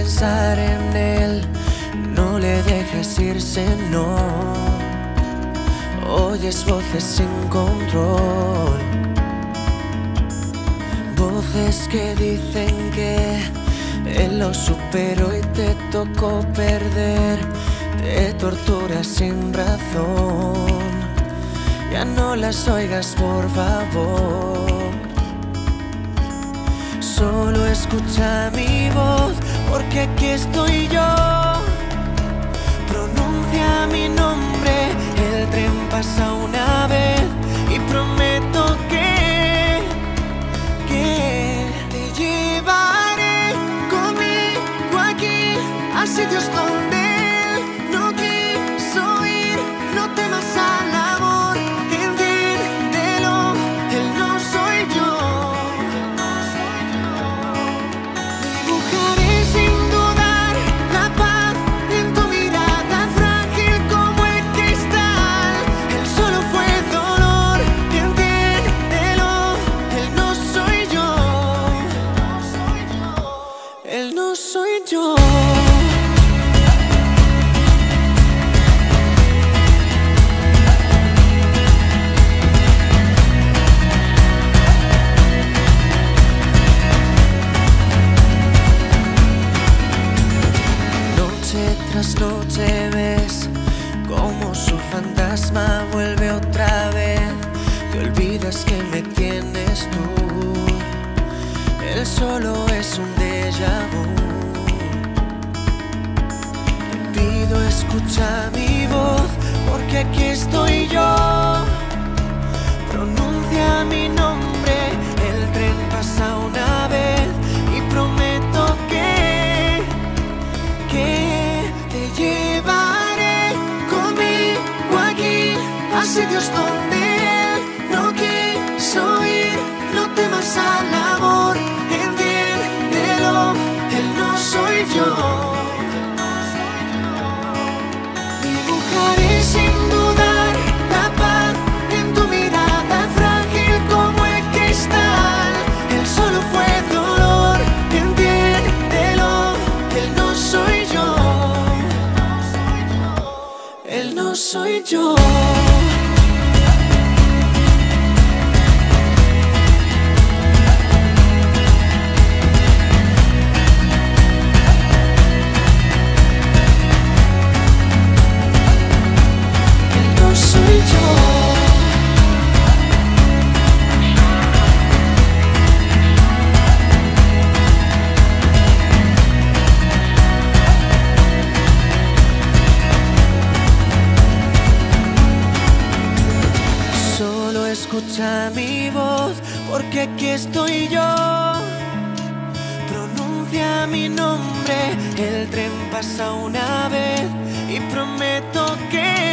pensar en él, no le dejes irse, no. Oyes voces sin control, voces que dicen que él lo superó y te tocó perder. Te torturas sin razón, ya no las oigas, por favor. Solo escucha mi voz, porque aquí estoy yo. Pronuncia mi nombre, el tren pasa una vez y prometo que te llevaré conmigo aquí a sitios donde no quiso ir. No temas al amor, entiéndelo, él no soy yo. Dibujaré sin dudar la paz en tu mirada, frágil como el cristal. Él solo fue dolor, entiéndelo, él no soy yo. Él no soy yo. Tras noche ves como su fantasma vuelve otra vez. Te olvidas que me tienes tú, él solo es un déjà vu. Te pido escucha mi voz, porque aquí estoy yo. Pronuncia mi nombre, el tren pasa una vez y prometo que te llevaré conmigo aquí a sitios donde no quiso ir. No temas al amor, entiéndelo, él no soy yo. Dibujaré sin dudar la paz en tu mirada, frágil como el cristal. Él solo fue dolor, entiéndelo, él no soy yo. Él no soy yo. Él no soy yo. Escucha mi voz, porque aquí estoy yo. Pronuncia mi nombre, el tren pasa una vez y prometo que